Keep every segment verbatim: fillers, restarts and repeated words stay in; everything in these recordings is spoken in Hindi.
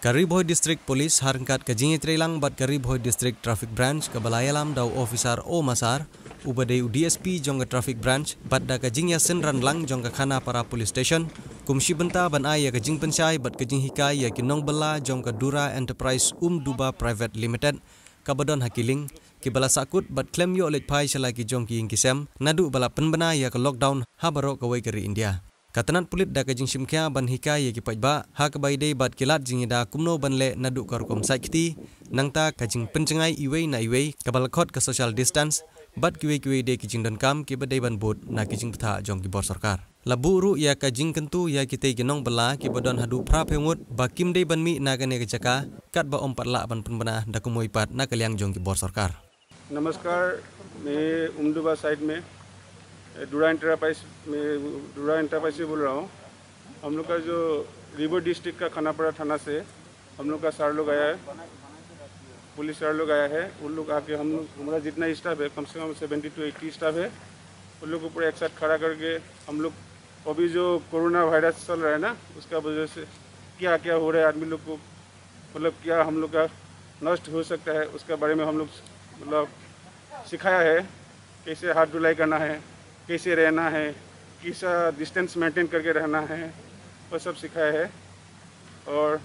Karibhoy District Police harangkat kajingi trilang bat Karibhoy District Traffic Branch kabalayalam daw officer O Masar ubadai U D S P jongga Traffic Branch bat da kajing yasin ranlang jongga khana para police station kumshi benta ban ay ya kajing pensai bat kajing hikai ya kinong bela jongga Dura Enterprise Um Duba Private Limited kabadon hakiling kibala sakut bat klaim yo oleh pai selagi jongki ing kisem nadu bala penbena ya ke lockdown habaro kawai keri India. Katanan pulit da kajing simkya ban hikai ya kipai ba ha kabai dei bat kilat jingida kumno ban le nadu karukom sakti nangta kajing pencengai iwei na iwei kabal khot ka social distance bat kiwei kiwei de kijing dan kam ki badai ban bot na kijing ptha jong ki bor sarkar labu ru ya kajing kentu ya kitei ginong bela ki badon hadu pra pengut ba kim dei ban mi na gane kejaka kat ba ompat la ban penbana da kumoi pat na kaliang jong ki bor sarkar. नमस्कार, मैं उमदुबा साइड में डूरा एंटरप्राइज में डूरा एंटरप्राइज से बोल रहा हूँ। हम लोग का जो रिवर डिस्ट्रिक्ट का खानापाड़ा थाना से हम लोग का सार लोग आया है, पुलिस सार लोग आया है। उन लोग आके हम लोग हमारा जितना स्टाफ है कम से कम सेवेंटी टू एट्टी स्टाफ है, उन लोग को पूरा एक साथ खड़ा करके हम लोग अभी जो कोरोना वायरस चल रहा है ना उसका वजह से क्या क्या हो रहा है आदमी लोग को मतलब क्या हम लोग का नष्ट हो सकता है उसके बारे में हम लोग मतलब सिखाया है, कैसे हाथ धुलाई करना है, कैसे रहना है, कैसा डिस्टेंस मेंटेन करके रहना है, वो सब सिखाया है। और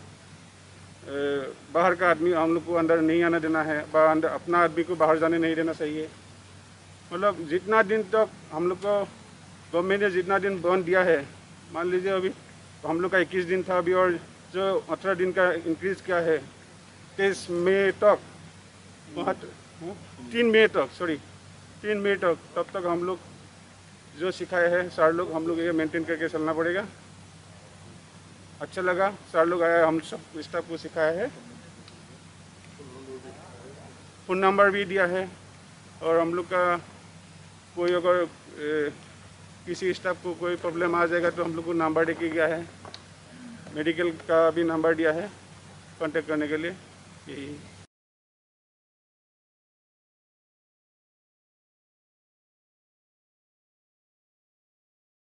बाहर का आदमी हम लोग को अंदर नहीं आने देना है, अंदर अपना आदमी को बाहर जाने नहीं देना चाहिए। मतलब जितना दिन तक हम लोग को गवर्नमेंट ने जितना दिन बंद दिया है, मान लीजिए अभी हम लोग का इक्कीस दिन था अभी और जो अठारह दिन का इंक्रीज किया है तेईस मई तक वहाँ तीन मई तक सॉरी तीन मई तक तब तक हम लोग जो सिखाए हैं सार लोग हम लोग ये मेंटेन करके चलना पड़ेगा। अच्छा लगा सार लोग आया हम सब स्टाफ को सिखाया है, फ़ोन नंबर भी दिया है और हम लोग का कोई अगर ए, किसी स्टाफ को कोई प्रॉब्लम आ जाएगा तो हम लोग को नंबर दे के गया है, मेडिकल का भी नंबर दिया है कांटेक्ट करने के लिए। यही